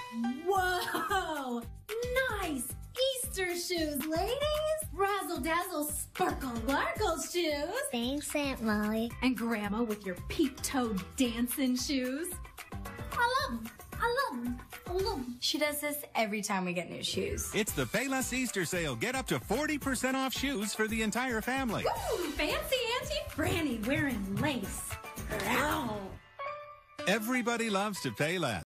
Whoa! Nice Easter shoes, ladies! Razzle-dazzle sparkle-larkle shoes! Thanks, Aunt Molly. And Grandma with your peep-toed dancing shoes. I love them. I love them. I love them. She does this every time we get new shoes. It's the Payless Easter sale. Get up to 40% off shoes for the entire family. Ooh, fancy Auntie Franny wearing lace. Ow. Everybody loves to pay less.